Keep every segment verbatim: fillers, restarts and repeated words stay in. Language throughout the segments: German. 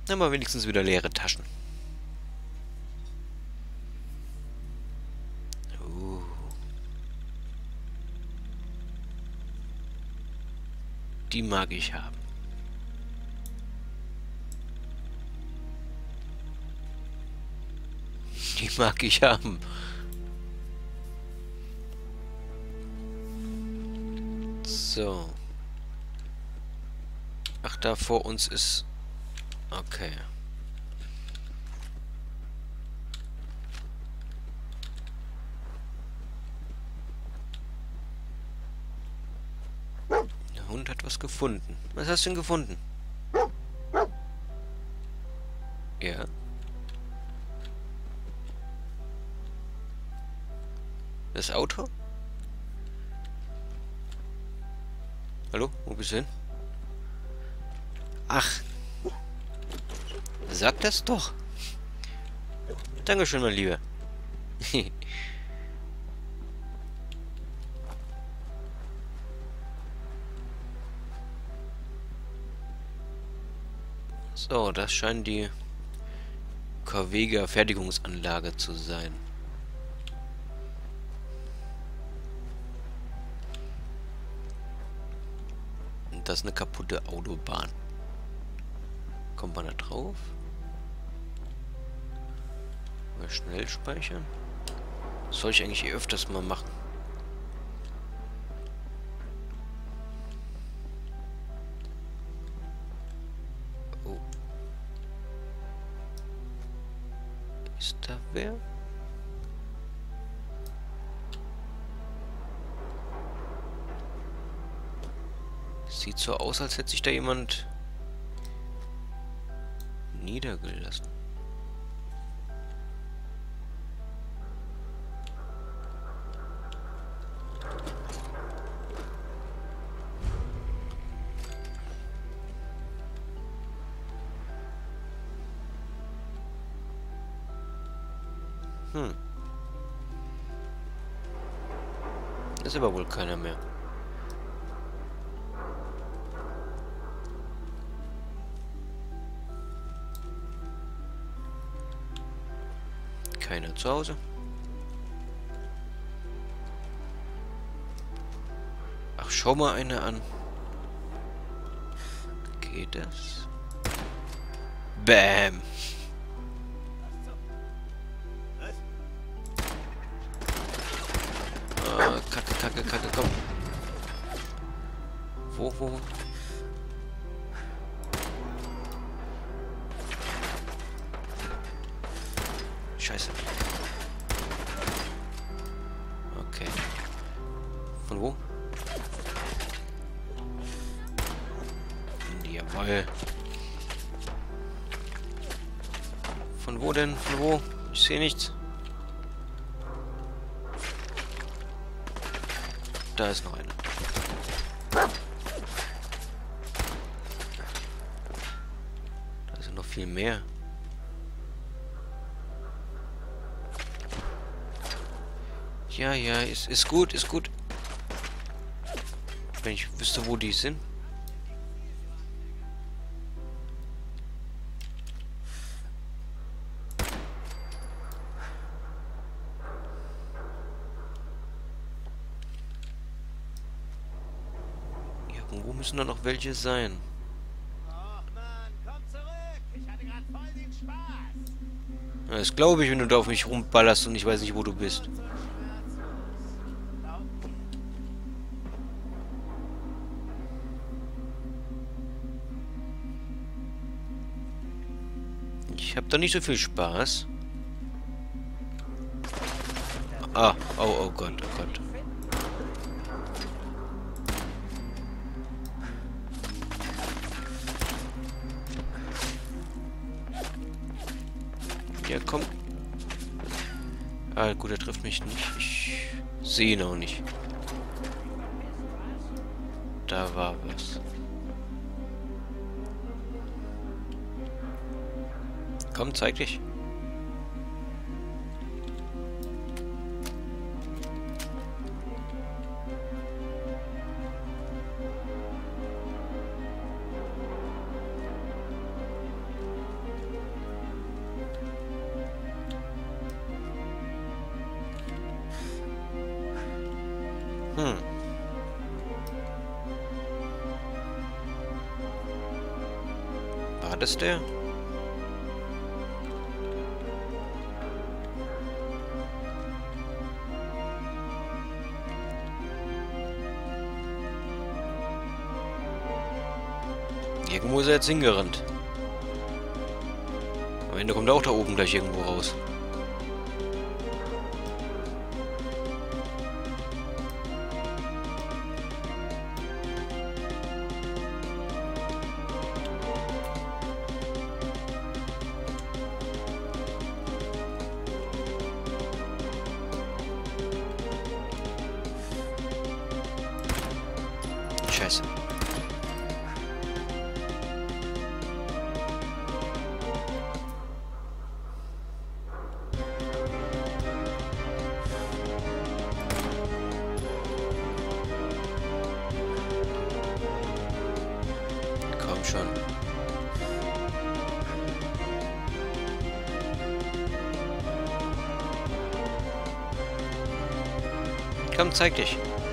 Aber wenigstens wieder leere Taschen. Uh. Die mag ich haben. Die mag ich haben. So. Ach, da vor uns ist... Okay. Der Hund hat was gefunden. Was hast du denn gefunden? Ja. Das Auto? Hallo? Wo bist du hin? Ach. Sag das doch. Dankeschön, mein Lieber. So, das scheint die Corvega Fertigungsanlage zu sein. Und das ist eine kaputte Autobahn. Kommt man da drauf? Mal schnell speichern. Das soll ich eigentlich eh öfters mal machen. Oh. Ist da wer? Sieht so aus, als hätte sich da jemand niedergelassen. Hm. Ist aber wohl keiner mehr. Keiner zu Hause. Ach, schau mal eine an. Geht das? Bäm. Ah, Kacke, Kacke, Kacke, komm. Wo, wo? Scheiße. Okay. Von wo? Jawohl. Von wo denn? Von wo? Ich sehe nichts. Da ist noch eine. Da sind noch viel mehr. Ja, ja, ist, ist gut, ist gut. Wenn ich wüsste, wo die sind. Irgendwo müssen da noch welche sein. Das glaube ich, wenn du da auf mich rumballerst und ich weiß nicht, wo du bist. Ich habe da nicht so viel Spaß. Ah, oh, oh Gott, oh Gott. Ja, komm. Ah, gut, er trifft mich nicht. Ich sehe ihn auch nicht. Da war was. Komm, zeig dich. Hm. War das der? Irgendwo ist er jetzt hingerannt. Am Ende kommt er auch da oben gleich irgendwo raus. Scheiße. Komm schon. Komm, zeig dich.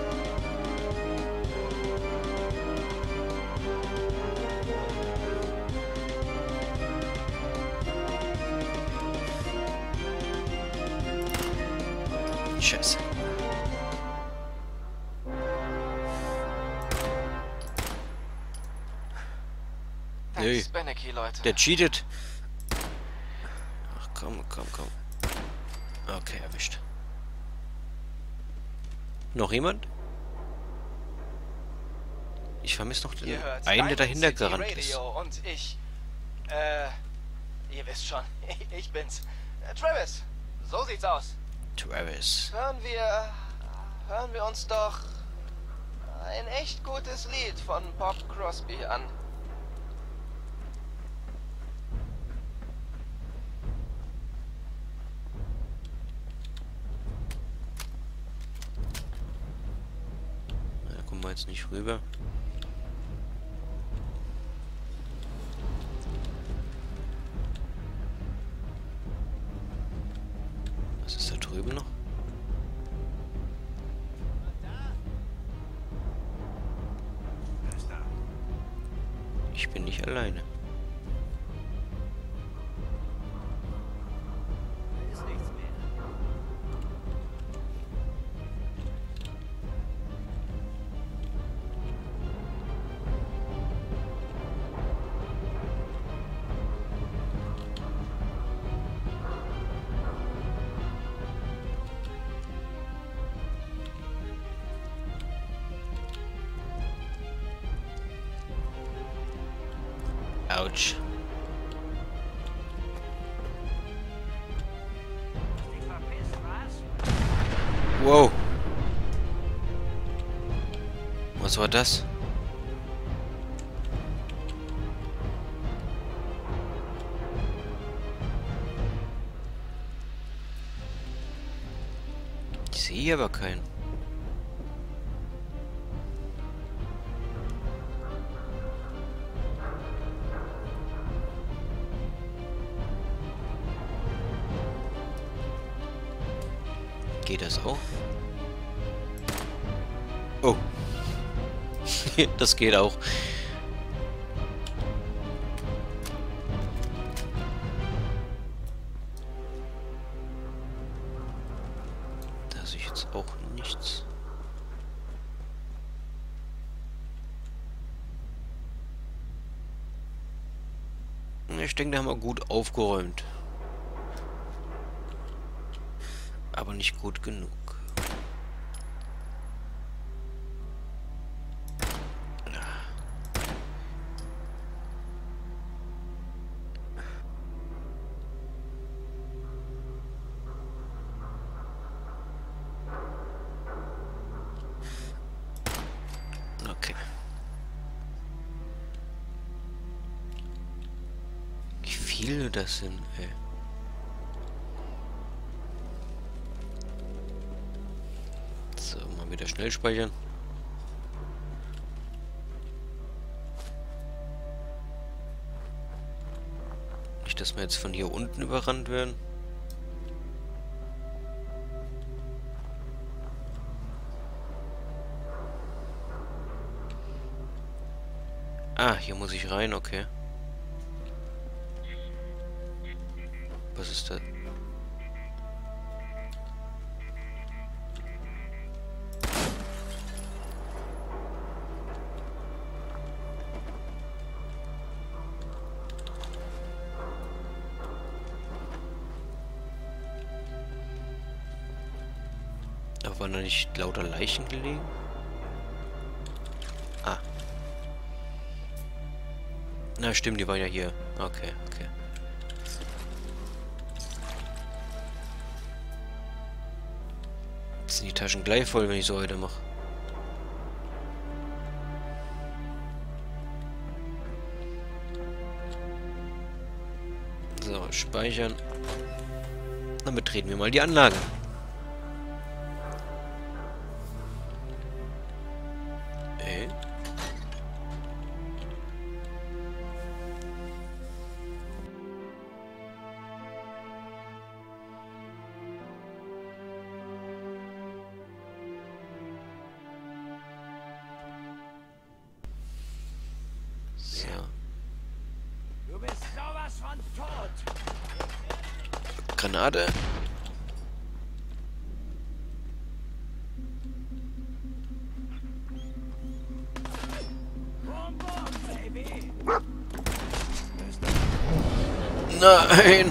Scheiße. Nö. Beneki, Leute. Der cheatet. Ach komm, komm, komm. Okay, erwischt. Noch jemand? Ich vermisse noch den Ihr hört einen, der Diamond dahinter City gerannt Radio ist. Und ich, äh, ihr wisst schon, ich bin's. Äh, Travis, so sieht's aus. Travis. Hören wir, hören wir uns doch ein echt gutes Lied von Bob Crosby an. Da kommen wir jetzt nicht rüber. Was ist da drüben noch? Ich bin nicht alleine. Autsch. Wow. Was war das? Ich sehe aber keinen. Geht das auch? Oh. Das geht auch. Da sehe ich jetzt auch nichts. Ich denke, da haben wir gut aufgeräumt. Aber nicht gut genug. Okay. Wie viele das sind, ey. So, mal wieder schnell speichern. Nicht, dass wir jetzt von hier unten überrannt werden. Ah, hier muss ich rein, okay. Was ist das? Da waren da nicht lauter Leichen gelegen? Ah. Na stimmt, die waren ja hier. Okay, okay. Jetzt sind die Taschen gleich voll, wenn ich so weitermache. So, speichern. Dann betreten wir mal die Anlage. Äh? So. Du bist sowas von tot. Granate. Boom, boom, baby. Nein!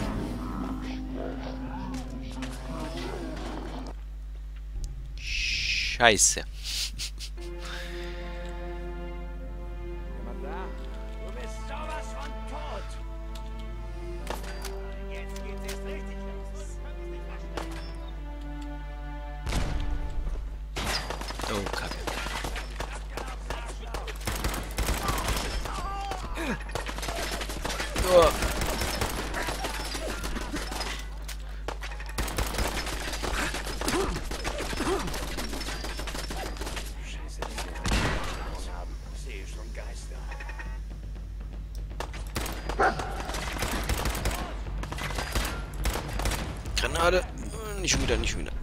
Scheiße. Jemand da? Du bist sowas von tot. Jetzt geht's erst richtig los. Oh, Kacke. Oh. Scheiße, ich haben. Sehe schon Geister. Granate. Äh, Nicht schon wieder, nicht schon wieder.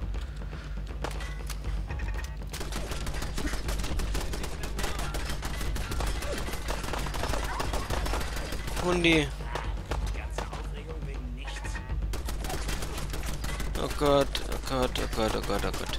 Hundi. Ganze Aufregung wegen nichts. Oh Gott, oh Gott, oh Gott, oh Gott, oh Gott.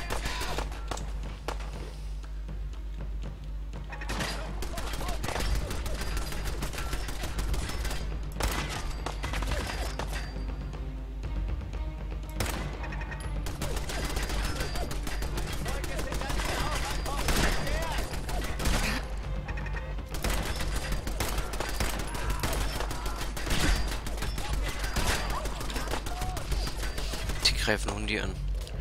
Die greifen Hundi an.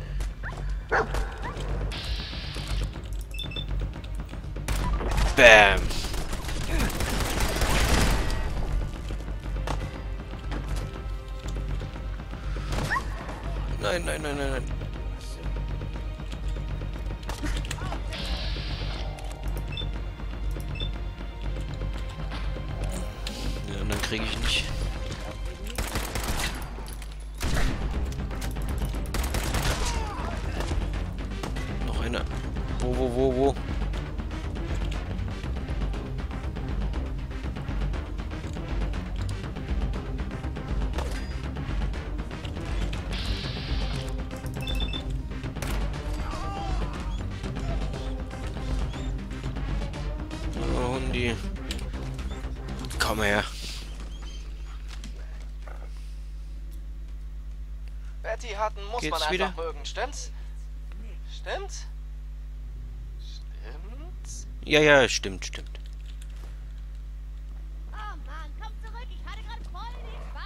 Bam! Nein, nein, nein, nein, nein. Ja, und dann kriege ich nicht. Noch einer. Wo, wo, wo, wo? Oh, Hundi. Komm her. Betty Hutton muss Geht's man einfach wieder? mögen, stimmt's? Stimmt's? Stimmt's? Ja, ja, stimmt, stimmt. Oh Mann, komm zurück, ich hatte gerade voll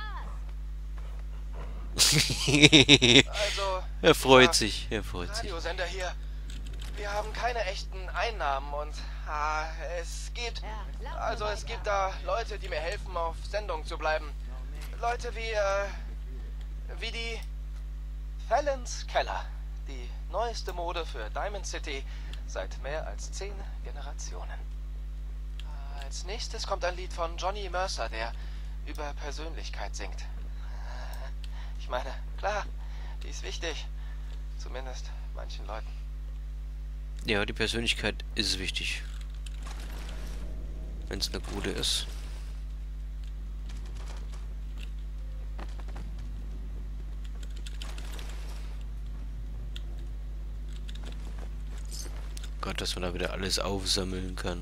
den Spaß. Also, Er freut dieser sich, er freut sich. Radiosender hier. Wir haben keine echten Einnahmen und ah, es gibt... Ja, lass mir Also es weiter. gibt da Leute, die mir helfen, auf Sendung zu bleiben. Leute wie, äh, wie die Fallons Keller. Die neueste Mode für Diamond City seit mehr als zehn Generationen. Äh, Als nächstes kommt ein Lied von Johnny Mercer, der über Persönlichkeit singt. Ich meine, klar, die ist wichtig. Zumindest manchen Leuten. Ja, die Persönlichkeit ist wichtig. Wenn es eine gute ist. Gott, dass man da wieder alles aufsammeln kann.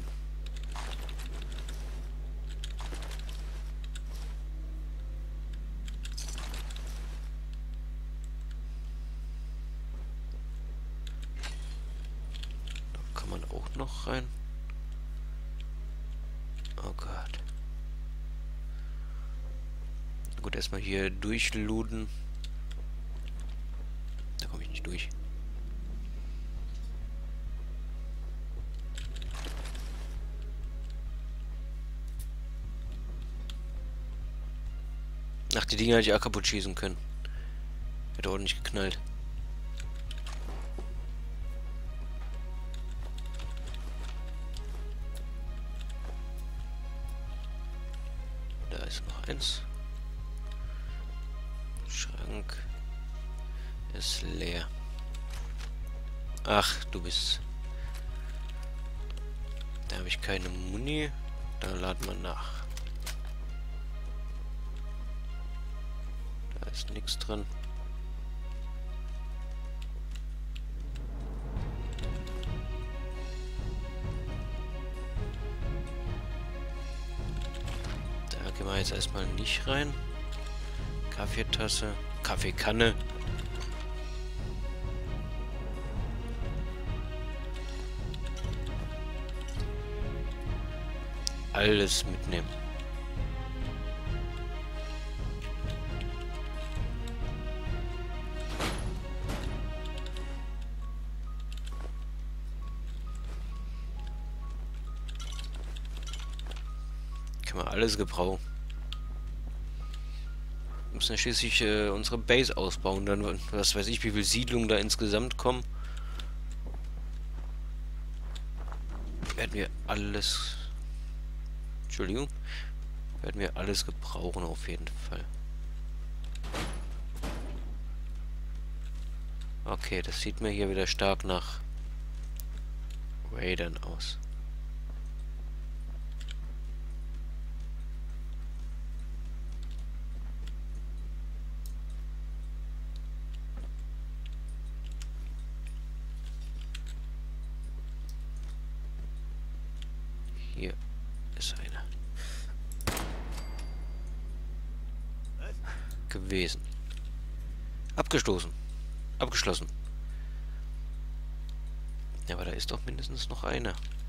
Da kann man auch noch rein. Oh Gott. Gut, erstmal hier durchlooten. Da komme ich nicht durch. Ach, die Dinger hätte ich auch kaputt schießen können. Hätte ordentlich geknallt. Da ist noch eins. Schrank ist leer. Ach, du bist... Da habe ich keine Muni. Da laden wir nach. Da ist nichts drin. Da gehen wir jetzt erstmal nicht rein. Kaffeetasse, Kaffeekanne. Alles mitnehmen. Kann man alles gebrauchen. Wir müssen ja schließlich äh, unsere Base ausbauen. Dann, was weiß ich, wie viele Siedlungen da insgesamt kommen. Werden wir alles... Entschuldigung. Werden wir alles gebrauchen auf jeden Fall. Okay, das sieht mir hier wieder stark nach Raidern aus. Hier ist einer gewesen. Abgestoßen. Abgeschlossen. Ja, aber da ist doch mindestens noch einer.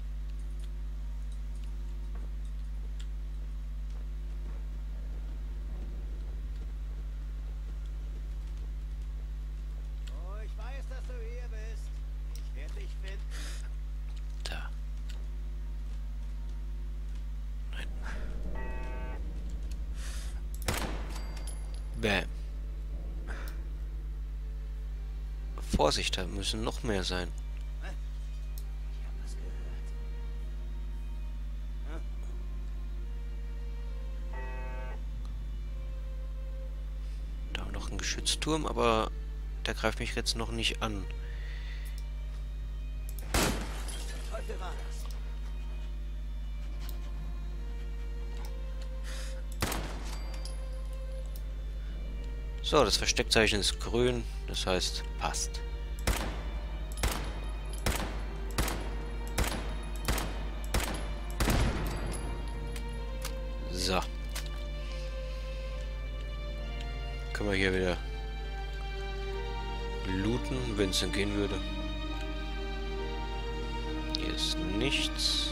Oh, ich weiß, dass du hier bist. Ich werde dich finden. Da. Nein. Bäm. Vorsicht, da müssen noch mehr sein. Ich habe was gehört. Da haben wir noch einen Geschützturm, aber der greift mich jetzt noch nicht an. Heute war das. So, das Versteckzeichen ist grün, das heißt, passt. So. Können wir hier wieder looten, wenn es denn gehen würde. Hier ist nichts.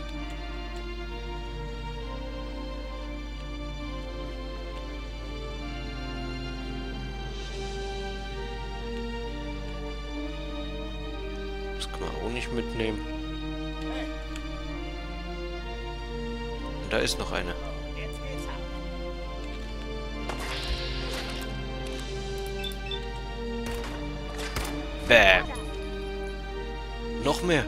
Das kann man auch nicht mitnehmen. Und da ist noch eine. Jetzt geht's ab. Bäm. Noch mehr.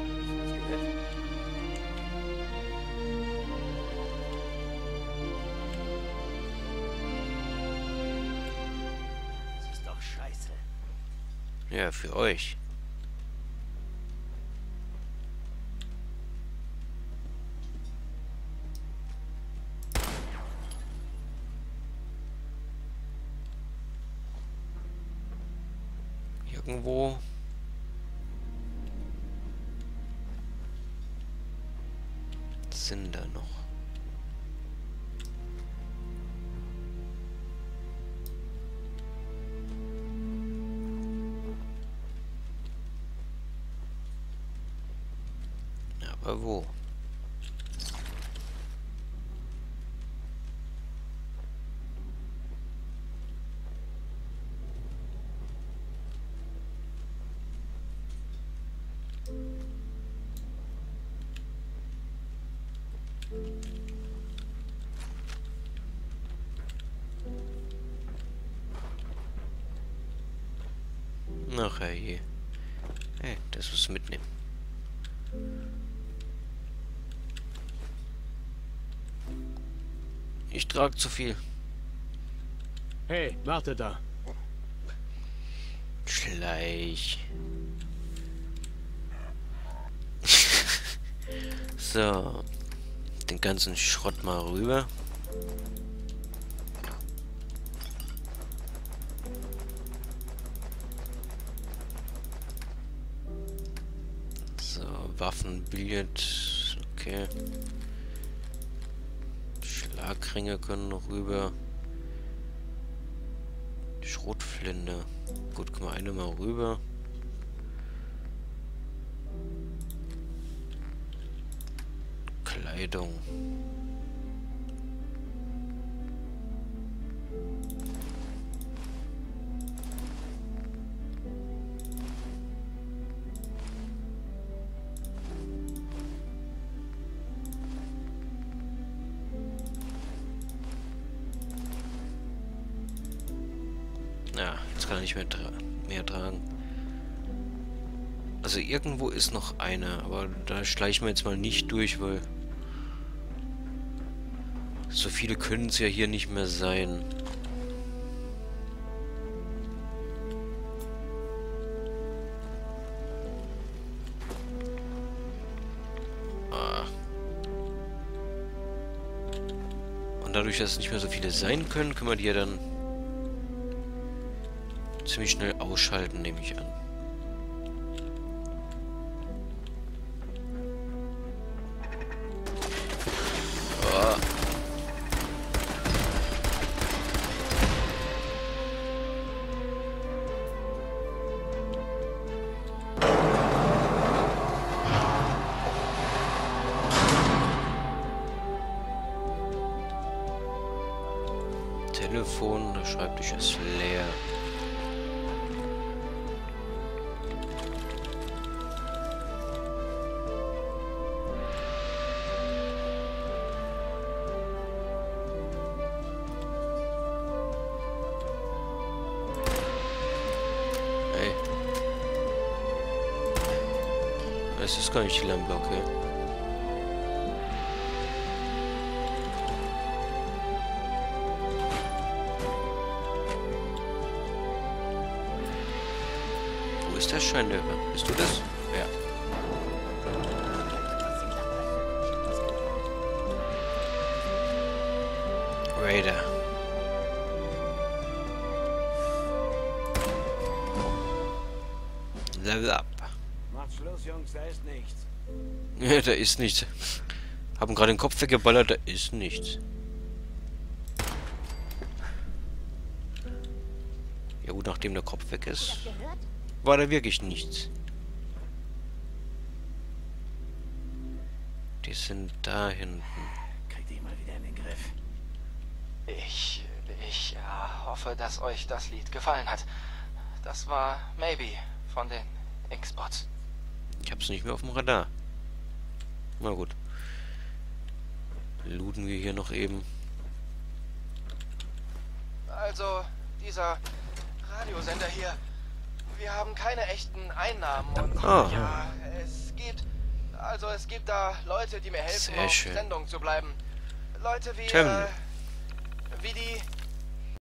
Das ist doch scheiße. Ja, für euch. Wo? Sind da noch? Aber wo? Ach hey. Hey, das muss mitnehmen. Ich trage zu viel. Hey, warte da. Schleich. So. Den ganzen Schrott mal rüber. So, Waffen, Billard. Okay. Schlagringe können noch rüber. Schrotflinte. Gut, können wir eine mal rüber. Kleidung. Ja, jetzt kann er nicht mehr, tra mehr tragen. Also irgendwo ist noch einer, aber da schleichen wir jetzt mal nicht durch, weil so viele können es ja hier nicht mehr sein. Ah. Und dadurch, dass es nicht mehr so viele sein können, können wir die ja dann ziemlich schnell ausschalten, nehme ich an. Oh. Telefon, der Schreibtisch ist leer. Es ist gar nicht die Lampe, okay. Wo ist der Scheinwerfer? Bist du das? Ja. Raider. Level up. Macht Schluss, Jungs, da ist nichts. Ja, da ist nichts. Haben gerade den Kopf weggeballert, da ist nichts. Ja gut, nachdem der Kopf weg ist, war da wirklich nichts. Die sind da hinten. Kriegt ihr mal wieder in den Griff. Ich, ich ja, hoffe, dass euch das Lied gefallen hat. Das war Maybe von den X-Bots. Ich hab's nicht mehr auf dem Radar. Na gut. Looten wir hier noch eben. Also, dieser Radiosender hier. Wir haben keine echten Einnahmen und Ah. ja, es gibt... Also es gibt da Leute, die mir helfen, Sehr auf schön. Sendung zu bleiben. Leute wie, Tim. äh, wie die